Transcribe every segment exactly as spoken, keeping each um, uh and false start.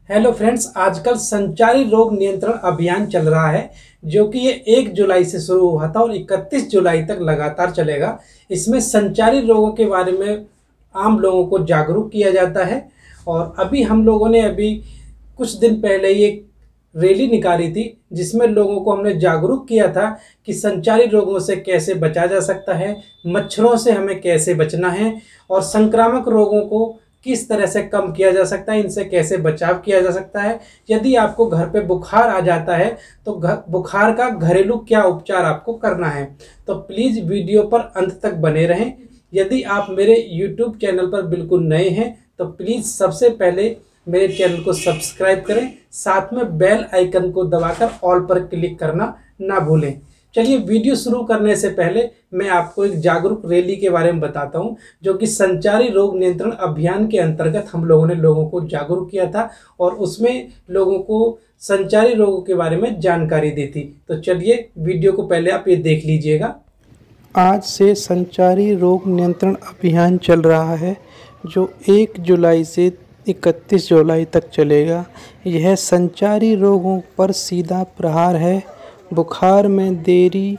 Hello friends, आजकल संचारी रोग नियंत्रण अभियान चल रहा है जो कि ये एक जुलाई से शुरू हुआ था और इकतीस जुलाई तक लगातार चलेगा। इसमें संचारी रोगों के बारे में आम लोगों को जागरूक किया जाता है। और अभी हम लोगों ने अभी कुछ दिन पहले ही एक रैली निकाली थी जिसमें लोगों को हमने जागरूक किया था कि संचारी रोगों से कैसे बचा जा सकता है, मच्छरों से हमें कैसे बचना है और संक्रामक रोगों को किस तरह से कम किया जा सकता है, इनसे कैसे बचाव किया जा सकता है। यदि आपको घर पे बुखार आ जाता है तो बुखार का घरेलू क्या उपचार आपको करना है। तो प्लीज़ वीडियो पर अंत तक बने रहें। यदि आप मेरे यूट्यूब चैनल पर बिल्कुल नए हैं तो प्लीज़ सबसे पहले मेरे चैनल को सब्सक्राइब करें, साथ में बेल आइकन को दबाकर ऑल पर क्लिक करना ना भूलें। चलिए, वीडियो शुरू करने से पहले मैं आपको एक जागरूक रैली के बारे में बताता हूं जो कि संचारी रोग नियंत्रण अभियान के अंतर्गत हम लोगों ने लोगों को जागरूक किया था और उसमें लोगों को संचारी रोगों के बारे में जानकारी दी थी। तो चलिए, वीडियो को पहले आप ये देख लीजिएगा। आज से संचारी रोग नियंत्रण अभियान चल रहा है जो एक जुलाई से इकतीस जुलाई तक चलेगा। यह संचारी रोगों पर सीधा प्रहार है। बुखार में देरी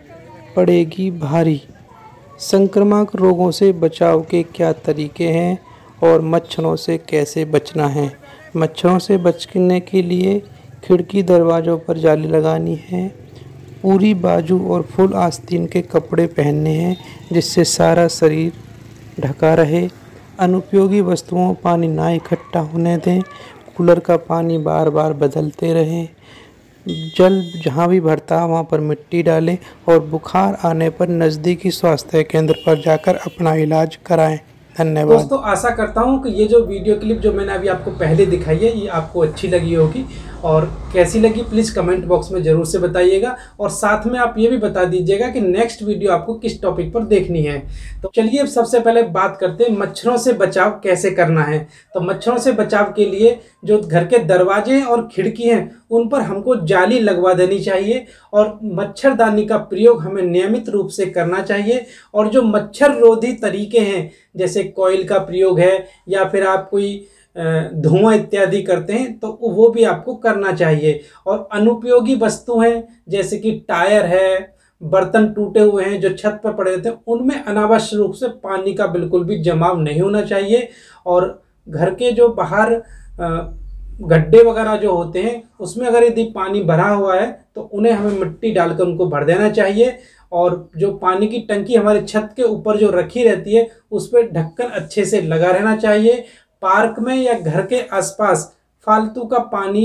पड़ेगी भारी। संक्रामक रोगों से बचाव के क्या तरीके हैं और मच्छरों से कैसे बचना है। मच्छरों से बचने के लिए खिड़की दरवाज़ों पर जाली लगानी है, पूरी बाजू और फुल आस्तीन के कपड़े पहनने हैं जिससे सारा शरीर ढका रहे। अनुपयोगी वस्तुओं पानी ना इकट्ठा होने दें। कूलर का पानी बार बार बदलते रहें। जल जहाँ भी भरता है वहाँ पर मिट्टी डालें और बुखार आने पर नज़दीकी स्वास्थ्य केंद्र पर जाकर अपना इलाज कराएं। धन्यवाद दोस्तों, आशा करता हूँ कि ये जो वीडियो क्लिप जो मैंने अभी आपको पहले दिखाई है ये आपको अच्छी लगी होगी, और कैसी लगी प्लीज़ कमेंट बॉक्स में ज़रूर से बताइएगा। और साथ में आप ये भी बता दीजिएगा कि नेक्स्ट वीडियो आपको किस टॉपिक पर देखनी है। तो चलिए, अब सबसे पहले बात करते हैं मच्छरों से बचाव कैसे करना है। तो मच्छरों से बचाव के लिए जो घर के दरवाजे हैं और खिड़की हैं उन पर हमको जाली लगवा देनी चाहिए और मच्छरदानी का प्रयोग हमें नियमित रूप से करना चाहिए। और जो मच्छर रोधी तरीके हैं जैसे कॉइल का प्रयोग है या फिर आप कोई धुआं इत्यादि करते हैं तो वो भी आपको करना चाहिए। और अनुपयोगी वस्तु हैं जैसे कि टायर है, बर्तन टूटे हुए हैं जो छत पर पड़े रहते हैं, उनमें अनावश्यक रूप से पानी का बिल्कुल भी जमाव नहीं होना चाहिए। और घर के जो बाहर गड्ढे वगैरह जो होते हैं उसमें अगर यदि पानी भरा हुआ है तो उन्हें हमें मिट्टी डालकर उनको भर देना चाहिए। और जो पानी की टंकी हमारे छत के ऊपर जो रखी रहती है उस पर ढक्कन अच्छे से लगा रहना चाहिए। पार्क में या घर के आसपास फालतू का पानी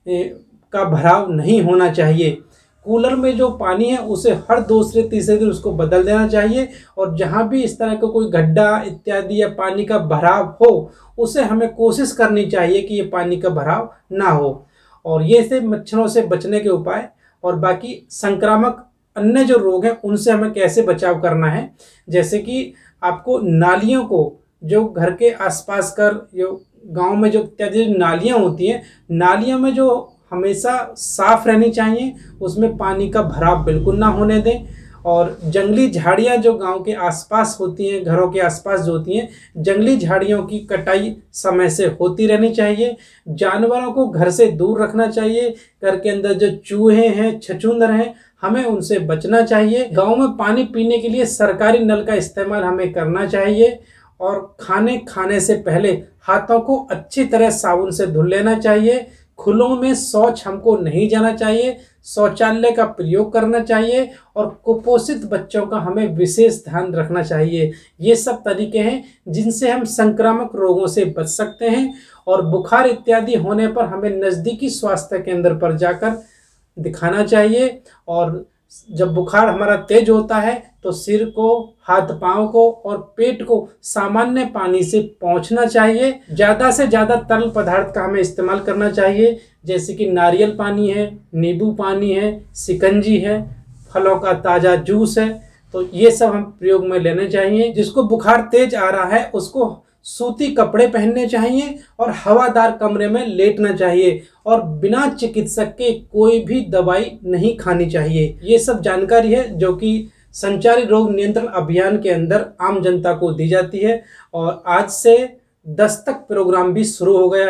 का भराव नहीं होना चाहिए। कूलर में जो पानी है उसे हर दूसरे तीसरे दिन उसको बदल देना चाहिए। और जहाँ भी इस तरह का कोई गड्ढा इत्यादि या पानी का भराव हो उसे हमें कोशिश करनी चाहिए कि ये पानी का भराव ना हो। और ये से मच्छरों से बचने के उपाय। और बाकी संक्रामक अन्य जो रोग हैं उनसे हमें कैसे बचाव करना है, जैसे कि आपको नालियों को जो घर के आसपास कर जो गांव में जो इत्यादि नालियां होती हैं, नालियों में जो हमेशा साफ रहनी चाहिए, उसमें पानी का भराव बिल्कुल ना होने दें। और जंगली झाड़ियां जो गांव के आसपास होती हैं, घरों के आसपास जो होती हैं, जंगली झाड़ियों की कटाई समय से होती रहनी चाहिए। जानवरों को घर से दूर रखना चाहिए। घर के अंदर जो चूहे हैं, छछूंदर हैं, हमें उनसे बचना चाहिए। गांव में पानी पीने के लिए सरकारी नल का इस्तेमाल हमें करना चाहिए। और खाने खाने से पहले हाथों को अच्छी तरह साबुन से धुल लेना चाहिए। खुलों में शौच हमको नहीं जाना चाहिए। शौचालय का प्रयोग करना चाहिए। और कुपोषित बच्चों का हमें विशेष ध्यान रखना चाहिए। ये सब तरीके हैं जिनसे हम संक्रामक रोगों से बच सकते हैं। और बुखार इत्यादि होने पर हमें नज़दीकी स्वास्थ्य केंद्र पर जाकर दिखाना चाहिए। और जब बुखार हमारा तेज होता है तो सिर को, हाथ पांव को और पेट को सामान्य पानी से पोंछना चाहिए। ज़्यादा से ज़्यादा तरल पदार्थ का हमें इस्तेमाल करना चाहिए, जैसे कि नारियल पानी है, नींबू पानी है, शिकंजी है, फलों का ताज़ा जूस है। तो ये सब हम प्रयोग में लेने चाहिए। जिसको बुखार तेज आ रहा है उसको सूती कपड़े पहनने चाहिए और हवादार कमरे में लेटना चाहिए। और बिना चिकित्सक के कोई भी दवाई नहीं खानी चाहिए। ये सब जानकारी है जो कि संचारी रोग नियंत्रण अभियान के अंदर आम जनता को दी जाती है। और आज से दस्तक प्रोग्राम भी शुरू हो गया है।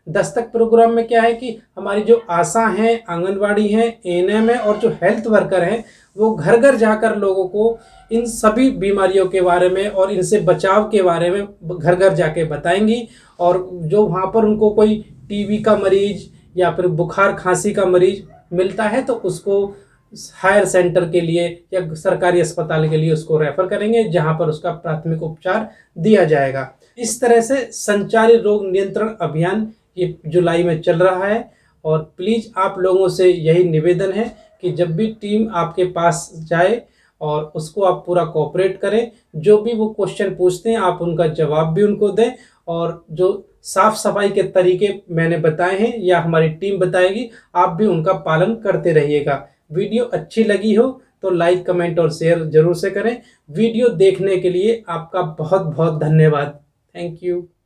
दस्तक प्रोग्राम में क्या है कि हमारी जो आशा हैं, आंगनवाड़ी हैं, एएनएम है और जो हेल्थ वर्कर हैं वो घर घर जाकर लोगों को इन सभी बीमारियों के बारे में और इनसे बचाव के बारे में घर घर जाके बताएंगी। और जो वहाँ पर उनको कोई टीबी का मरीज या फिर बुखार खांसी का मरीज मिलता है तो उसको हायर सेंटर के लिए या सरकारी अस्पताल के लिए उसको रेफर करेंगे, जहां पर उसका प्राथमिक उपचार दिया जाएगा। इस तरह से संचारी रोग नियंत्रण अभियान ये जुलाई में चल रहा है। और प्लीज़ आप लोगों से यही निवेदन है कि जब भी टीम आपके पास जाए और उसको आप पूरा कोऑपरेट करें, जो भी वो क्वेश्चन पूछते हैं आप उनका जवाब भी उनको दें, और जो साफ सफाई के तरीके मैंने बताए हैं या हमारी टीम बताएगी आप भी उनका पालन करते रहिएगा। वीडियो अच्छी लगी हो तो लाइक, कमेंट और शेयर जरूर से करें। वीडियो देखने के लिए आपका बहुत बहुत धन्यवाद। Thank you.